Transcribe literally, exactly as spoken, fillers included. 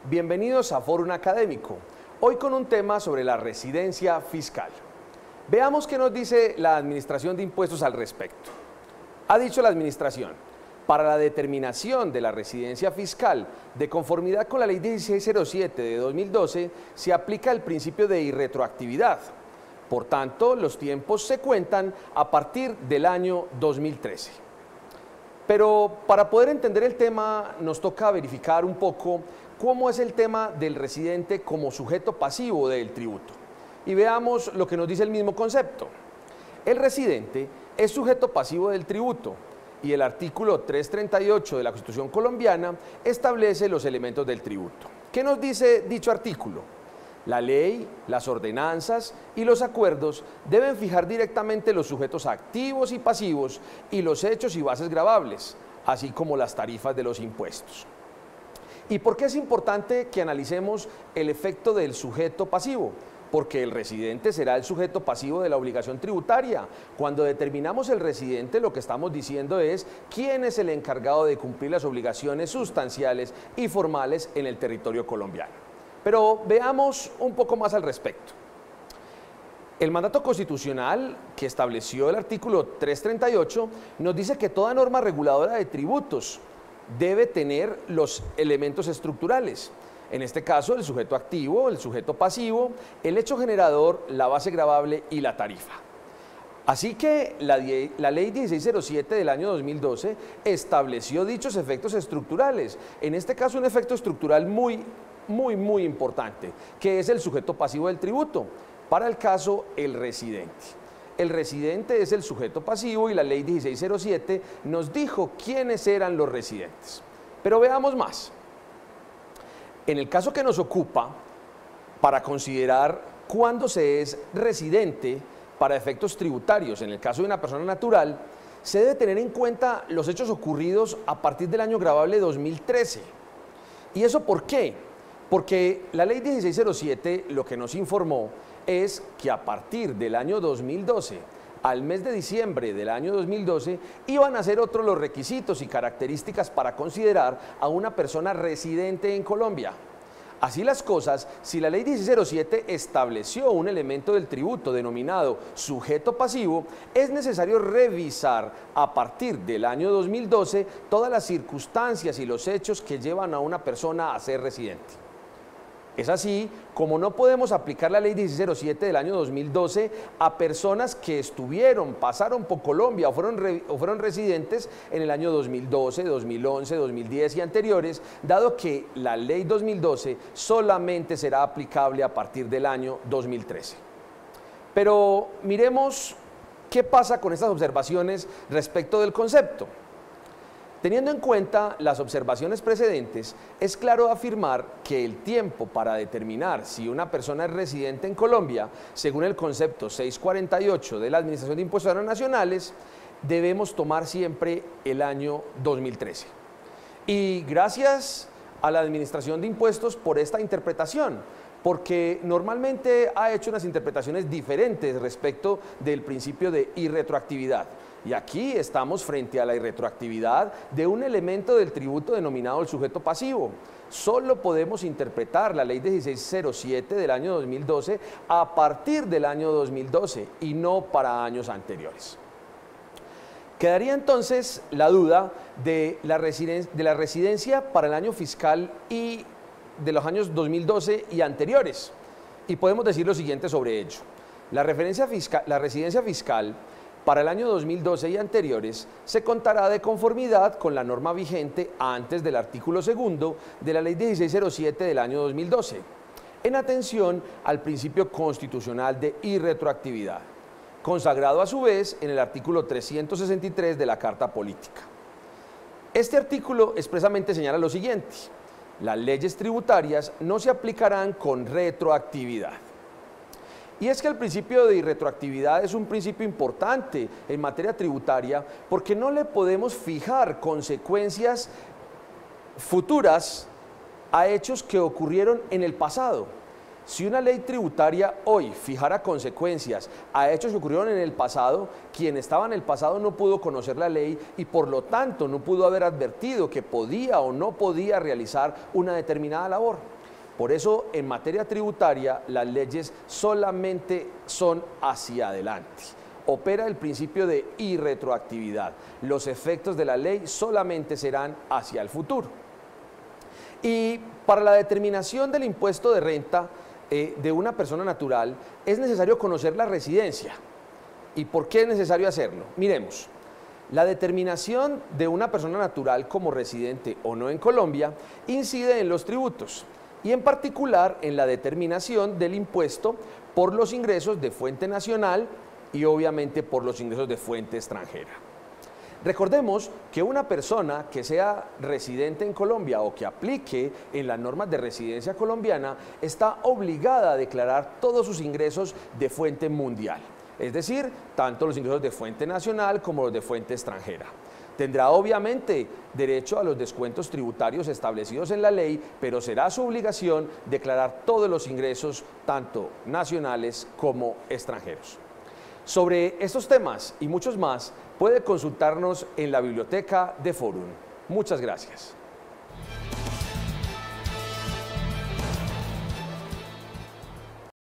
Bienvenidos a Fórum Académico, hoy con un tema sobre la residencia fiscal. Veamos qué nos dice la Administración de Impuestos al respecto. Ha dicho la Administración, para la determinación de la residencia fiscal, de conformidad con la Ley dieciséis cero siete de dos mil doce, se aplica el principio de irretroactividad. Por tanto, los tiempos se cuentan a partir del año dos mil trece. Pero para poder entender el tema, nos toca verificar un poco cómo es el tema del residente como sujeto pasivo del tributo. Y veamos lo que nos dice el mismo concepto. El residente es sujeto pasivo del tributo y el artículo trescientos treinta y ocho de la Constitución colombiana establece los elementos del tributo. ¿Qué nos dice dicho artículo? La ley, las ordenanzas y los acuerdos deben fijar directamente los sujetos activos y pasivos y los hechos y bases gravables, así como las tarifas de los impuestos. ¿Y por qué es importante que analicemos el efecto del sujeto pasivo? Porque el residente será el sujeto pasivo de la obligación tributaria. Cuando determinamos el residente, lo que estamos diciendo es quién es el encargado de cumplir las obligaciones sustanciales y formales en el territorio colombiano. Pero veamos un poco más al respecto. El mandato constitucional que estableció el artículo trescientos treinta y ocho nos dice que toda norma reguladora de tributos debe tener los elementos estructurales. En este caso, el sujeto activo, el sujeto pasivo, el hecho generador, la base gravable y la tarifa. Así que la, la Ley dieciséis cero siete del año dos mil doce estableció dichos efectos estructurales. En este caso, un efecto estructural muy, muy, muy importante, que es el sujeto pasivo del tributo. Para el caso, el residente. El residente es el sujeto pasivo y la Ley dieciséis cero siete nos dijo quiénes eran los residentes. Pero veamos más. En el caso que nos ocupa, para considerar cuándo se es residente para efectos tributarios, en el caso de una persona natural, se debe tener en cuenta los hechos ocurridos a partir del año gravable dos mil trece. ¿Y eso por qué? Porque la Ley dieciséis cero siete lo que nos informó es que a partir del año dos mil doce al mes de diciembre del año dos mil doce iban a ser otros los requisitos y características para considerar a una persona residente en Colombia. Así las cosas, si la Ley dieciséis cero siete estableció un elemento del tributo denominado sujeto pasivo, es necesario revisar a partir del año dos mil doce todas las circunstancias y los hechos que llevan a una persona a ser residente. Es así como no podemos aplicar la Ley dieciséis cero siete del año dos mil doce a personas que estuvieron, pasaron por Colombia o fueron, re, o fueron residentes en el año dos mil doce, dos mil once, dos mil diez y anteriores, dado que la Ley dos mil doce solamente será aplicable a partir del año dos mil trece. Pero miremos qué pasa con estas observaciones respecto del concepto. Teniendo en cuenta las observaciones precedentes, es claro afirmar que el tiempo para determinar si una persona es residente en Colombia, según el concepto seiscientos cuarenta y ocho de la Administración de Impuestos Nacionales, debemos tomar siempre el año dos mil trece. Y gracias a la Administración de Impuestos por esta interpretación, porque normalmente ha hecho unas interpretaciones diferentes respecto del principio de irretroactividad. Y aquí estamos frente a la irretroactividad de un elemento del tributo denominado el sujeto pasivo. Solo podemos interpretar la Ley dieciséis cero siete del año dos mil doce a partir del año dos mil doce y no para años anteriores. Quedaría entonces la duda de la residencia, de la residencia para el año fiscal y de los años dos mil doce y anteriores. Y podemos decir lo siguiente sobre ello. La, referencia fiscal, la residencia fiscal para el año dos mil doce y anteriores se contará de conformidad con la norma vigente antes del artículo segundo de la Ley dieciséis cero siete del año dos mil doce, en atención al principio constitucional de irretroactividad, consagrado a su vez en el artículo trescientos sesenta y tres de la Carta Política. Este artículo expresamente señala lo siguiente: las leyes tributarias no se aplicarán con retroactividad. Y es que el principio de irretroactividad es un principio importante en materia tributaria porque no le podemos fijar consecuencias futuras a hechos que ocurrieron en el pasado. Si una ley tributaria hoy fijara consecuencias a hechos que ocurrieron en el pasado, quien estaba en el pasado no pudo conocer la ley y por lo tanto no pudo haber advertido que podía o no podía realizar una determinada labor. Por eso, en materia tributaria, las leyes solamente son hacia adelante. Opera el principio de irretroactividad. Los efectos de la ley solamente serán hacia el futuro. Y para la determinación del impuesto de renta eh, de una persona natural, es necesario conocer la residencia. ¿Y por qué es necesario hacerlo? Miremos. La determinación de una persona natural como residente o no en Colombia incide en los tributos y en particular en la determinación del impuesto por los ingresos de fuente nacional y obviamente por los ingresos de fuente extranjera. Recordemos que una persona que sea residente en Colombia o que aplique en las normas de residencia colombiana está obligada a declarar todos sus ingresos de fuente mundial. Es decir, tanto los ingresos de fuente nacional como los de fuente extranjera. Tendrá obviamente derecho a los descuentos tributarios establecidos en la ley, pero será su obligación declarar todos los ingresos, tanto nacionales como extranjeros. Sobre estos temas y muchos más, puede consultarnos en la biblioteca de Forum. Muchas gracias.